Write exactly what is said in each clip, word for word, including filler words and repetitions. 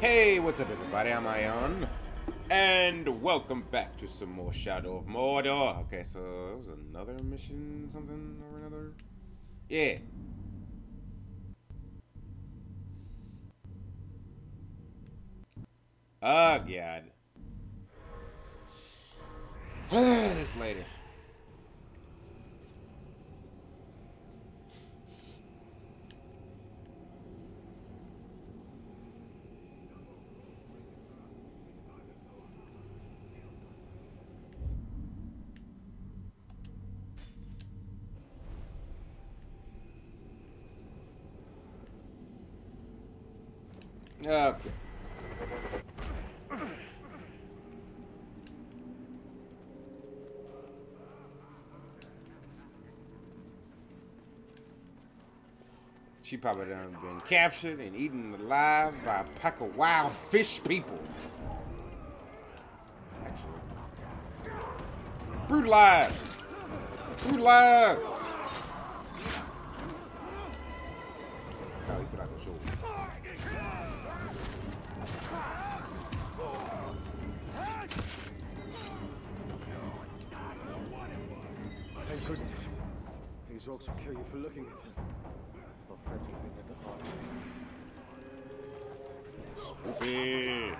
Hey, what's up everybody, I'm Ion, and welcome back to some more Shadow of Mordor. Okay, so it was another mission, something or another? Yeah. Oh, God. This lady. Okay. She probably done been captured and eaten alive by a pack of wild fish people. Actually. Brutalized! Brutalized! Oh, he put out the shoulder. Thank goodness. These orcs will kill you for looking at them. Or frantically at the heart. Spoopy.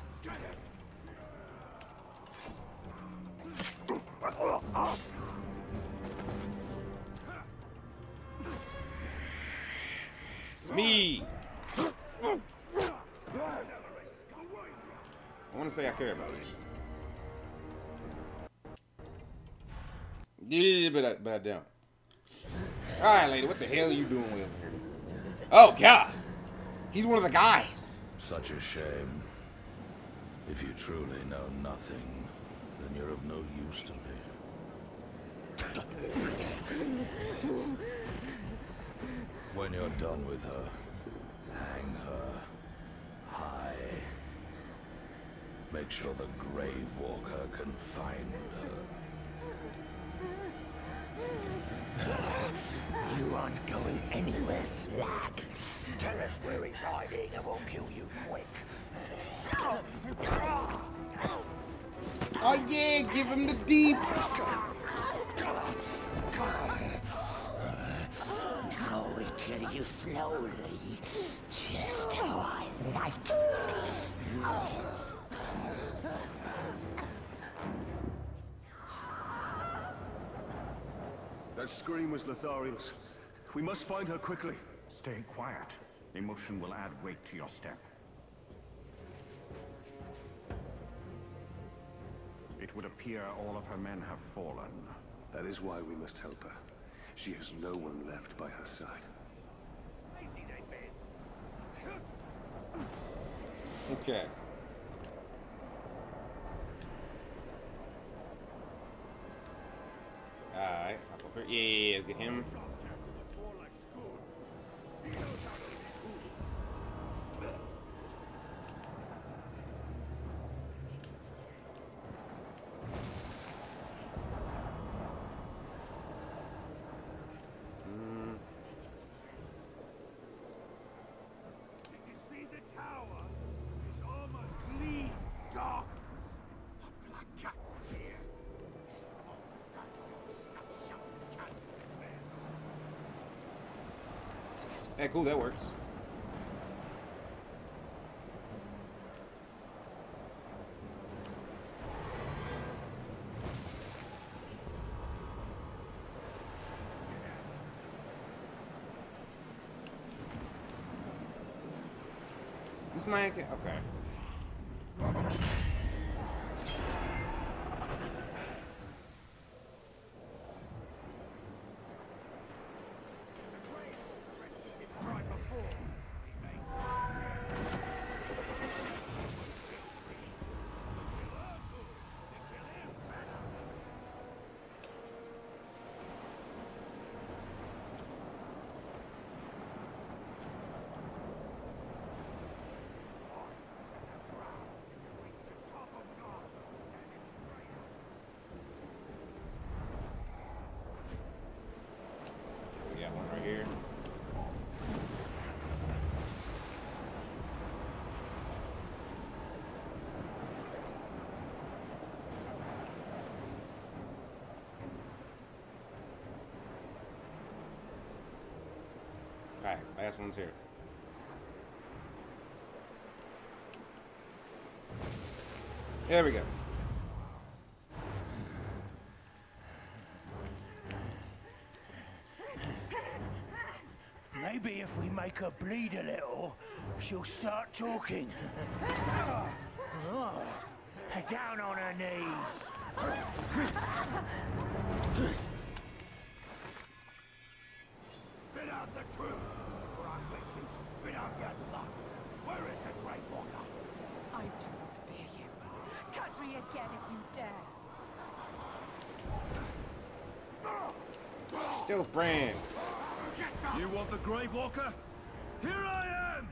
It's me. I want to say I care about it. Yeah, but I, but I don't. Alright, lady, what the hell are you doing way over here? Oh, God! He's one of the guys! Such a shame. If you truly know nothing, then you're of no use to me. When you're done with her, hang her high. Make sure the Grave Walker can find her. You aren't going anywhere, Slag. Tell us where he's hiding and we'll kill you quick. Oh yeah, give him the deeps! Now we kill you slowly, just how I like it. That scream was Lothariel's. We must find her quickly. Stay quiet. Emotion will add weight to your step. It would appear all of her men have fallen. That is why we must help her. She has no one left by her side. Okay. Alright, up up here. Yeah, yeah, yeah, let's get him. Hey, cool, that works. This might okay. Alright, last one's here. There we go. Maybe if we make her bleed a little, she'll start talking. Oh, down on her knees. Spit out the truth, or I'll make you spit out your luck. Where is the Great Walker? I do not fear you. Cut me again if you dare. Stealth brand. You want the Grave Walker? Here I am!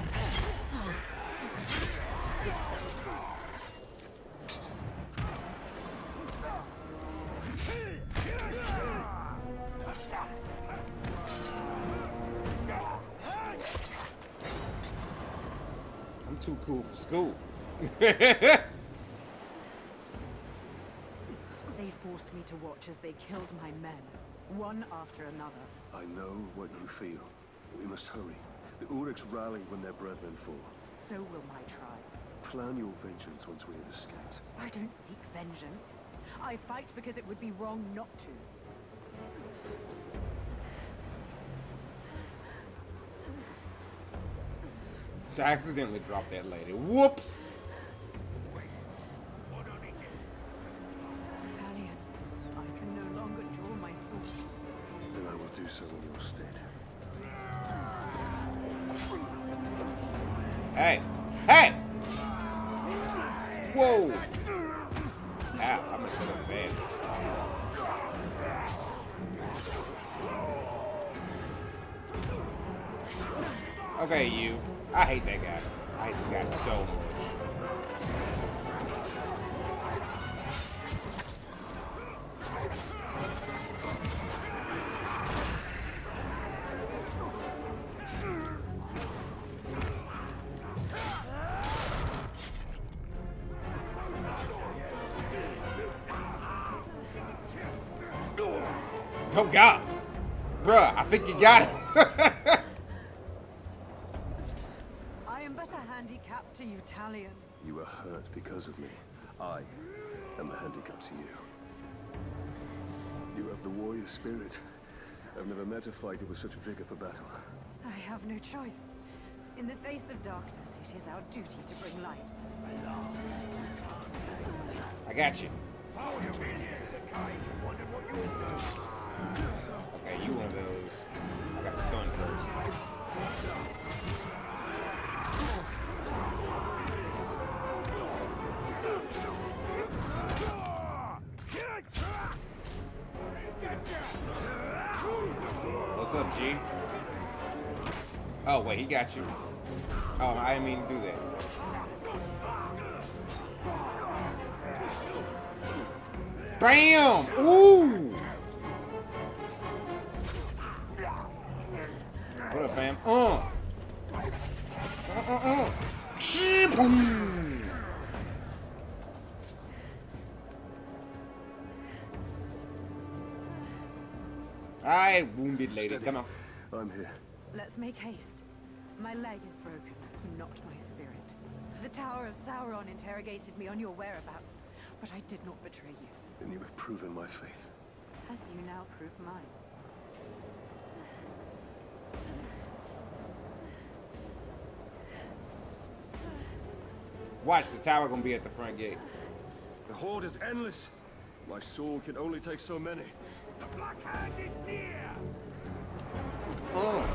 I'm too cool for school. They forced me to watch as they killed my men, one after another. I know what you feel. We must hurry. The Uruks rally when their brethren fall. So will my tribe. Plan your vengeance once we have escaped. I don't seek vengeance. I fight because it would be wrong not to. I accidentally dropped that lady. Whoops! Talion, I can no longer draw my sword. Then I will do so in your stead. Hey! Hey! Whoa! Ow, I'm gonna kill him bad. Okay, you. I hate that guy. I hate this guy so much. Oh God, bruh, I think you got him. I am but a handicap to you, Talion. You are hurt because of me. I am a handicap to you. You have the warrior spirit. I've never met a fighter with such vigor for battle. I have no choice. In the face of darkness, it is our duty to bring light. I got you. Okay, you one of those. I got to stun first. What's up, G? Oh, wait, he got you. Oh, I didn't mean to do that. Bam! Ooh! What up, fam? Uh! Uh, uh, uh! Boom! Alright, wounded lady, Steady. come on. I'm here. Let's make haste. My leg is broken, not my spirit. The Tower of Sauron interrogated me on your whereabouts, but I did not betray you. And you have proven my faith. As you now prove mine. Watch, the tower gonna be at the front gate. The horde is endless. My sword can only take so many. The Black Hand is near! Uh.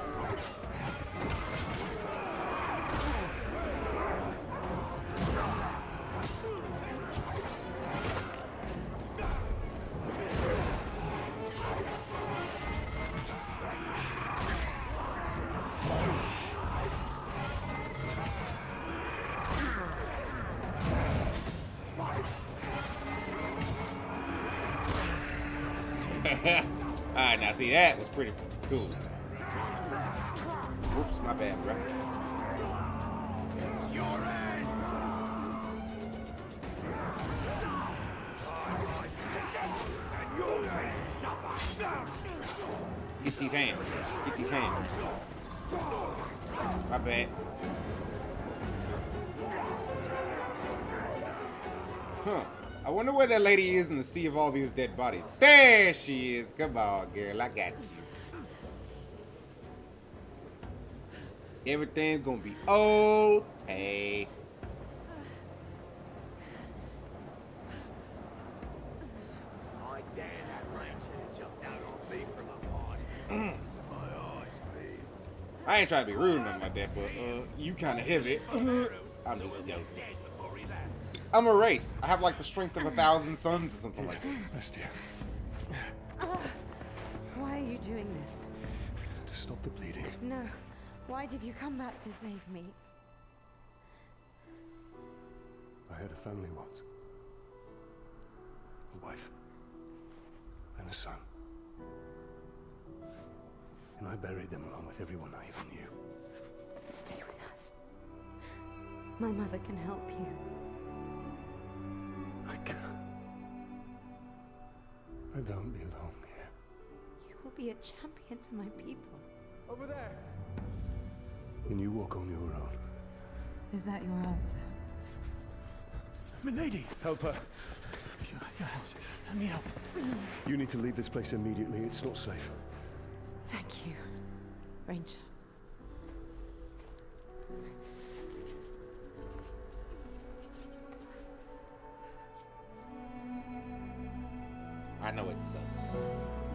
Alright, now see, that was pretty cool. Whoops, my bad, bro. It's your end! And you'll be suffer! Get these hands. Get these hands. My bad. Huh. I wonder where that lady is in the sea of all these dead bodies. There she is. Come on, girl. I got you. Everything's gonna be okay. I dare that ranger to jump down on me from a height. My eyes bleed. I ain't trying to be rude or nothing like that, but uh, you kind of heavy. I'm just joking. I'm a wraith. I have like the strength of a thousand suns or something like that. Yes, dear. Uh, why are you doing this? To stop the bleeding. No. Why did you come back to save me? I had a family once. A wife. And a son. And I buried them along with everyone I ever knew. Stay with us. My mother can help you. I can't. I don't belong here. You will be a champion to my people. Over there. When you walk on your own. Is that your answer? Milady! Help her. You, you help. Let me help. You need to leave this place immediately. It's not safe. Thank you, Ranger. I know it sucks.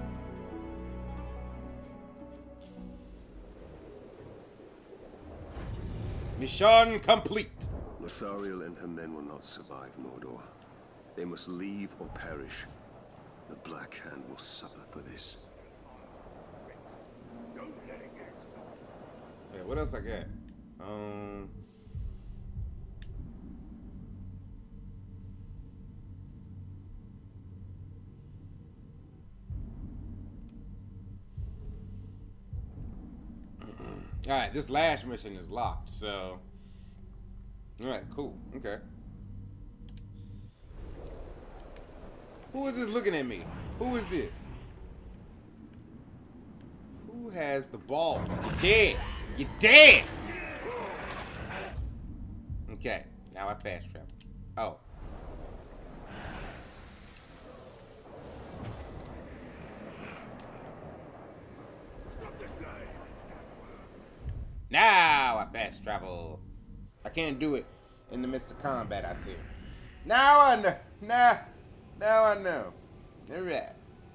Mission complete. Lothariel and her men will not survive Mordor. They must leave or perish. The Black Hand will suffer for this. Yeah, what else I got? Um. All right, this last mission is locked, so. All right, cool. Okay. Who is this looking at me? Who is this? Who has the balls? You're dead. You're dead. Okay, now I fast travel. Oh. Now I fast travel. I can't do it in the midst of combat, I see. Now I know. Now, now I know. All right.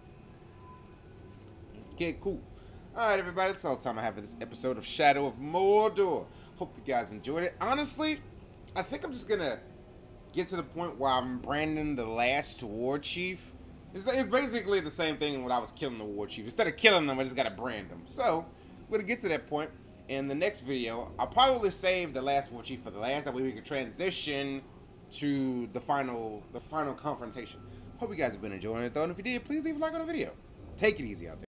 Okay, cool. All right, everybody. That's all the time I have for this episode of Shadow of Mordor. Hope you guys enjoyed it. Honestly, I think I'm just gonna get to the point where I'm branding the last war chief. It's, it's basically the same thing when I was killing the war chief. Instead of killing them, I just gotta brand them. So, we're gonna get to that point. In the next video, I'll probably save the last war chief for the last. That way we can transition to the final, the final confrontation. Hope you guys have been enjoying it though. And if you did, please leave a like on the video. Take it easy out there.